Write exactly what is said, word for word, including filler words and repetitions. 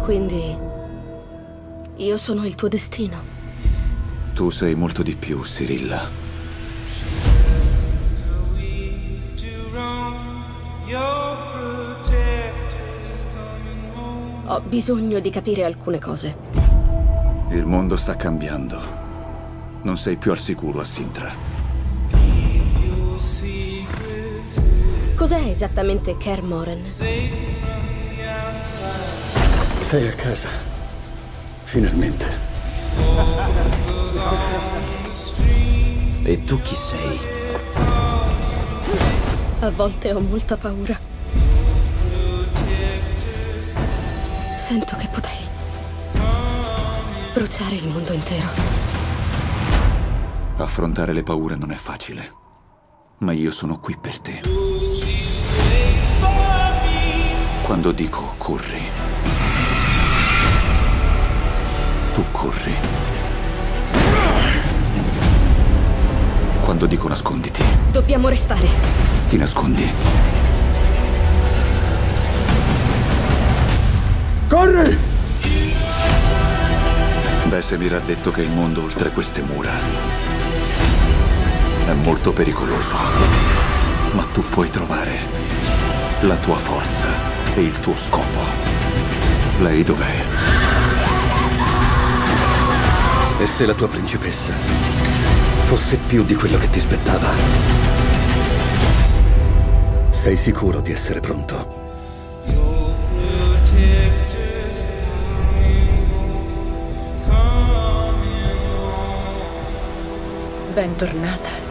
Quindi io sono il tuo destino. Tu sei molto di più, Cyrilla. Ho bisogno di capire alcune cose. Il mondo sta cambiando. Non sei più al sicuro a Sintra. Cos'è esattamente Kaer Morhen? Sei a casa. Finalmente. E tu chi sei? A volte ho molta paura. Sento che potrei bruciare il mondo intero. Affrontare le paure non è facile, ma io sono qui per te. Quando dico corri, tu corri. Quando dico nasconditi, Dobbiamo restare. ti nascondi. Corri! Vesemir ha detto che il mondo oltre queste mura è molto pericoloso. Ma tu puoi trovare la tua forza e il tuo scopo. Lei dov'è? E se la tua principessa fosse più di quello che ti spettava? Sei sicuro di essere pronto? Bentornata.